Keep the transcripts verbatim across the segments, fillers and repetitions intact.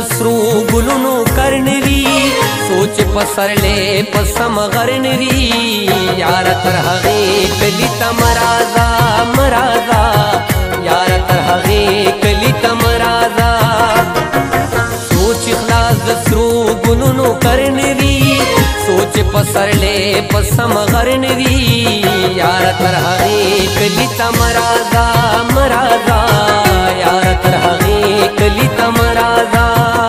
سرو ګلونو کرنوي سوچ پسرلې پسم غرنوي یار تر هغه کلی تمرازا مرازا یار تر هغه کلی تمرازا سوچ خلاص سرو ګلونو کرنوي سوچ پسرلې پسم غرنوي یار تر هغه کلی تمرازا مرازا یار تر هغه کلی تمرازا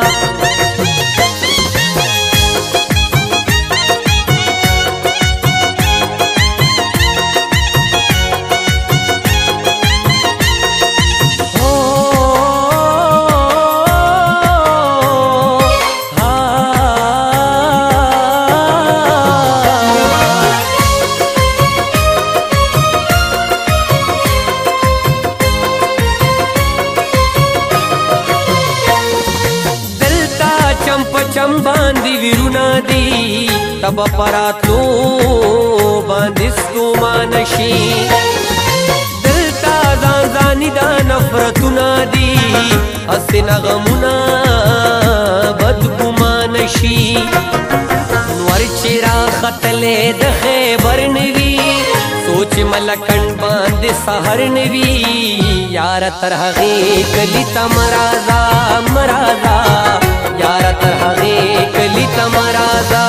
چم باندې ویرونا دی تب پراتلو باندې ستومان شي دلتا ځان ځاني دا نفرتونه دي حسن غمونه بدګمان شي نور چې را ختلې د خیبر نوي سوچ ملکن باندې سحر نوي یار تر هغه کلی تمرازا مرازا یار تر هغه کلی تمرازا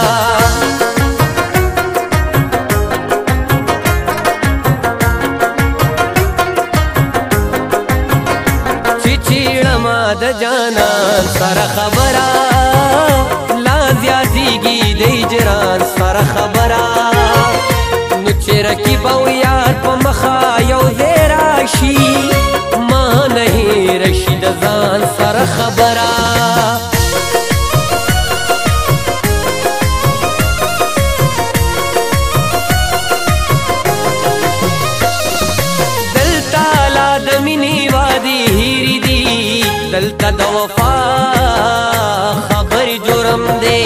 چچیړما د جانان سره خبره لا زیاتیږي د هجران سره خبره نو چې رقیب او یار په مخه یو ځای راشي ما نه هېره د ځان سره خبره دلتا د وفا خبر جرم دے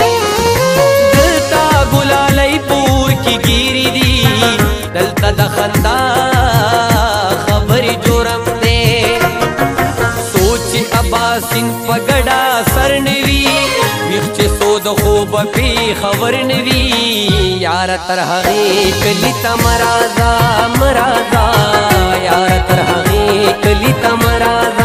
دلتا گلالی پور کی گیری دی دلتا د خندا خبر جرم دے سوچ عباسین پگڑا سر نوی ویخچ سود خوب پی خبر نوی یار تر هغه کلی تمرازا مرازا یار تر هغه کلی تمرازا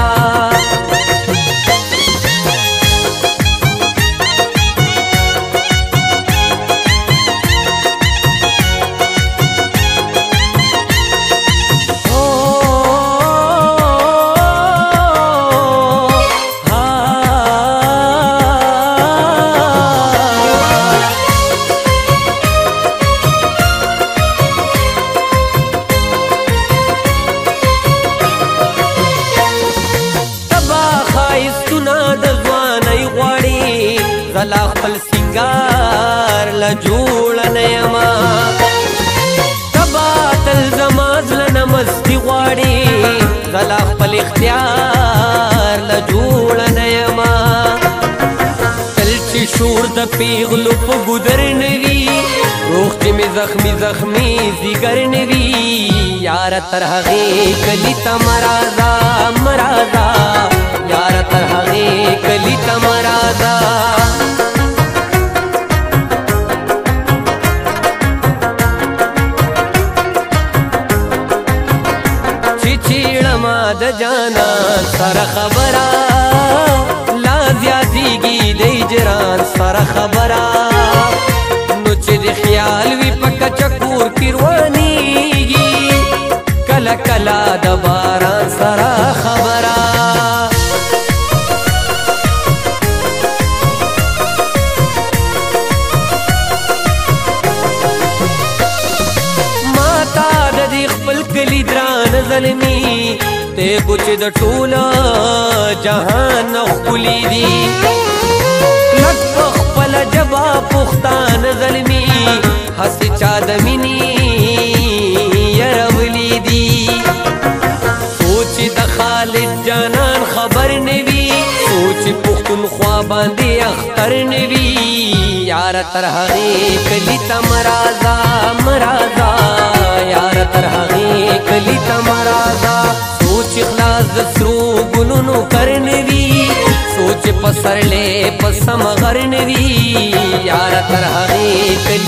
زلا خپل سنگار لا جوړ نه یما تبا تل زما زړه مستی غواړي زلا خپل اختیار لا جوړ نه یما تل چې شور د پیغلو په ګودر نوي روح چې می زخمی زخمی زیګر نوي یار تر هغه کلی تمرازا مرازا یار تر هغه کلی تمرازا چچیړما د جانان سره خبره لا زیاتیږي د هجران سره خبره نو چې د خیال وي په کچه کور کې روانېږي کله کله د باران سره خبره کلی دران ظلمی تے کچھ د ټوله جهان خپلی دی لک خپل جبا پختان ظلمی حس چا د مینی يرولی دی سوچ د خالد جانان خبر نوی سوچ پختونخوا باندې اختر نوی یار تر هغه کلی تمرازا مرازا یار تر هغه کلی تمرازا سوچ اخلاص د سرو ګلونو کرنوي سوچ پسرلې پسم غر نوي یار تر هغه